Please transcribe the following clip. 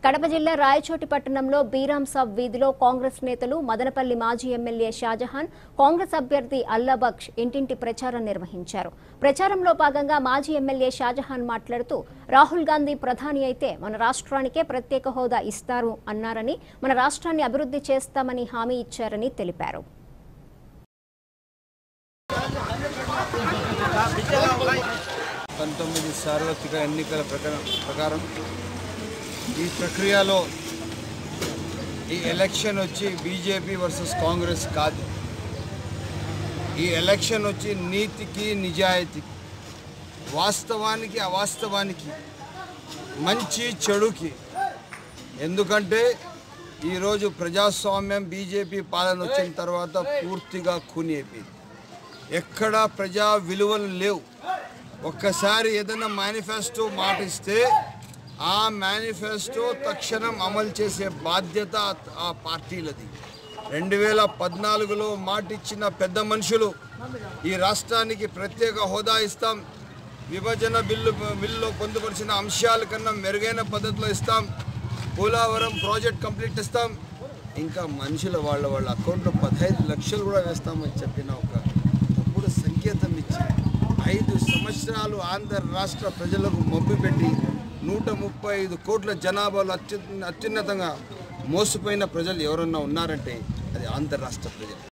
కడప జిల్లా రాయచోటి పట్టణంలో బీరాం సబ్ వీధిలో కాంగ్రెస్ నేతలు మదనపల్లి మాజీ ఎమ్మెల్యే షాజహాన్, కాంగ్రెస్ అభ్యర్థి అల్లాబక్ష్ ఇంటింటి ప్రచారం నిర్వహించారు. ప్రచారంలో భాగంగా మాజీ ఎమ్మెల్యే షాజహాన్ మాట్లాడుతూ రాహుల్ గాంధీ ప్రధాని అయితే మన రాష్ట్రానికే ప్రత్యేక హోదా ఇస్తారు అన్నారని, మన రాష్ట్రాన్ని అభివృద్ధి చేస్తామని హామీ ఇచ్చారని తెలిపారు. సార్వత్రిక ఎన్నికల ప్రకారం ఈ ప్రక్రియలో ఈ ఎలక్షన్ వచ్చి బీజేపీ వర్సెస్ కాంగ్రెస్ కాదు. ఈ ఎలక్షన్ వచ్చి నీతికి నిజాయితీకి, వాస్తవానికి అవాస్తవానికి, మంచి చెడుకి. ఎందుకంటే ఈరోజు ప్రజాస్వామ్యం బీజేపీ పాలన వచ్చిన తర్వాత పూర్తిగా కూని అయిపోయింది. ఎక్కడా ప్రజా విలువలు లేవు. ఒక్కసారి ఏదైనా మేనిఫెస్టో మాట ఇస్తే ఆ మేనిఫెస్టో తక్షణం అమలు చేసే బాధ్యత ఆ పార్టీలది. 2014లో మాట ఇచ్చిన పెద్ద మనుషులు ఈ రాష్ట్రానికి ప్రత్యేక హోదా ఇస్తాం, విభజన బిల్లులో పొందుపరిచిన అంశాల కన్నా మెరుగైన పద్ధతిలో ఇస్తాం, పోలవరం ప్రాజెక్ట్ కంప్లీట్ ఇస్తాం, ఇంకా మనుషుల వాళ్ళ అకౌంట్లో 15 లక్షలు కూడా వేస్తామని చెప్పిన ఒక తప్పుడు సంకేతం ఇచ్చి 5 సంవత్సరాలు ఆంధ్ర రాష్ట్ర ప్రజలకు మభ్యపెట్టి 135 కోట్ల జనాభాలో అత్యున్నతంగా మోసపోయిన ప్రజలు ఎవరన్నా ఉన్నారంటే అది ఆంధ్ర రాష్ట్ర ప్రజలు.